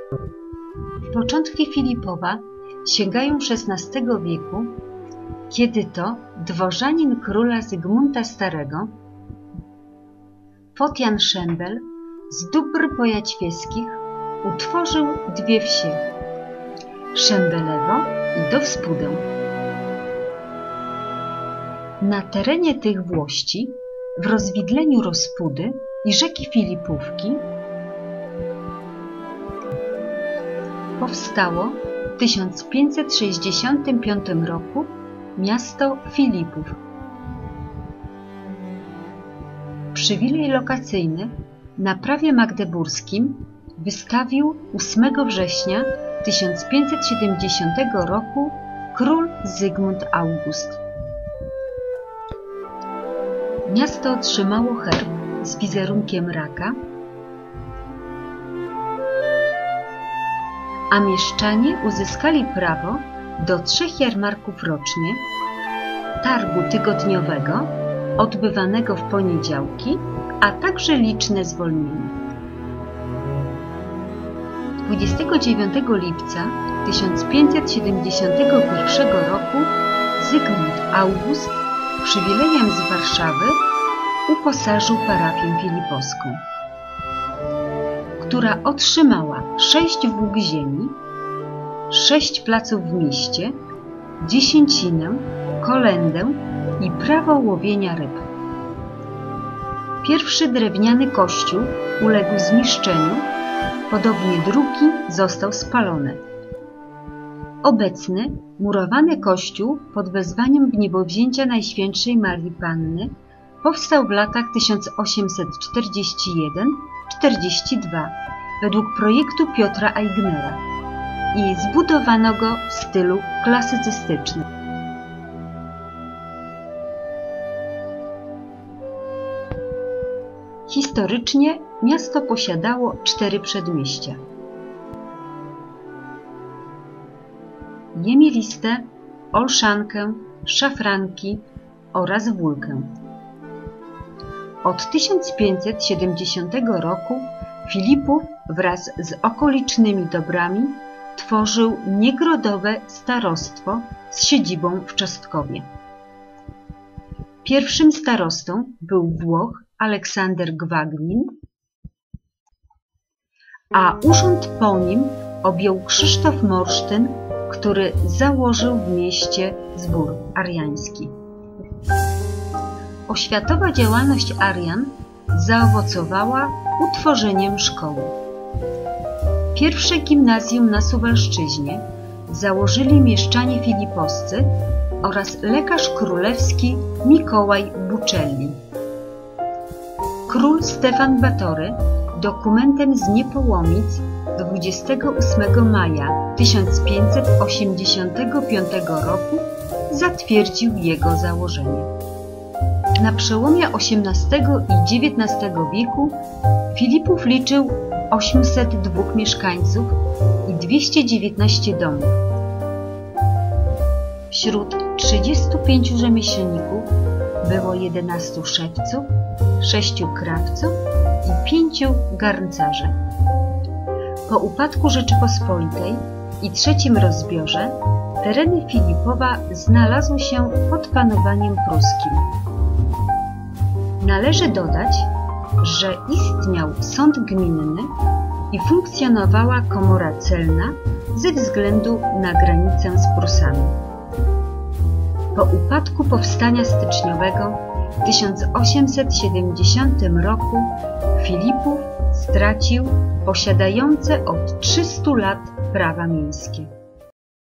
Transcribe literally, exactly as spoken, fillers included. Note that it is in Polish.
Początki Filipowa sięgają szesnastego wieku, kiedy to dworzanin króla Zygmunta Starego, Fotian Szembel z dóbr pojaćwieckich utworzył dwie wsie – Szembelewo i Dowspudę. Na terenie tych włości, w rozwidleniu Rospudy i rzeki Filipówki, powstało w tysiąc pięćset sześćdziesiątym piątym roku miasto Filipów. Przywilej lokacyjny na prawie magdeburskim wystawił ósmego września tysiąc pięćset siedemdziesiątego roku król Zygmunt August. Miasto otrzymało herb z wizerunkiem raka, a mieszczanie uzyskali prawo do trzech jarmarków rocznie, targu tygodniowego odbywanego w poniedziałki, a także liczne zwolnienia. dwudziestego dziewiątego lipca tysiąc pięćset siedemdziesiątego pierwszego roku Zygmunt August przywilejem z Warszawy uposażył parafię filipowską, która otrzymała sześć włók ziemi, sześć placów w mieście, dziesięcinę, kolędę i prawo łowienia ryb. Pierwszy drewniany kościół uległ zniszczeniu, podobnie drugi został spalony. Obecny murowany kościół pod wezwaniem wniebowzięcia Najświętszej Marii Panny powstał w latach tysiąc osiemset czterdziesty jeden do czterdziestego drugiego według projektu Piotra Aignera i zbudowano go w stylu klasycystycznym. Historycznie miasto posiadało cztery przedmieścia: Jemieliste, Olszankę, Szafranki oraz Wólkę. Od tysiąc pięćset siedemdziesiątego roku Filipów wraz z okolicznymi dobrami tworzył niegrodowe starostwo z siedzibą w Czostkowie. Pierwszym starostą był Włoch Aleksander Gwagnin, a urząd po nim objął Krzysztof Morsztyn, który założył w mieście zbór ariański. Oświatowa działalność Arian zaowocowała utworzeniem szkoły. Pierwsze gimnazjum na Suwalszczyźnie założyli mieszczanie filipowscy oraz lekarz królewski Mikołaj Buczelli. Król Stefan Batory dokumentem z Niepołomic dwudziestego ósmego maja tysiąc pięćset osiemdziesiątego piątego roku zatwierdził jego założenie. Na przełomie osiemnastego i dziewiętnastego wieku Filipów liczył osiemset dwóch mieszkańców i dwieście dziewiętnaście domów. Wśród trzydziestu pięciu rzemieślników było jedenastu szewców, sześciu krawców i pięciu garncarzy. Po upadku Rzeczypospolitej i trzecim rozbiorze tereny Filipowa znalazły się pod panowaniem pruskim. Należy dodać, że istniał sąd gminny i funkcjonowała komora celna ze względu na granicę z Prusami. Po upadku powstania styczniowego w tysiąc osiemset siedemdziesiątym roku Filipów stracił posiadające od trzystu lat prawa miejskie.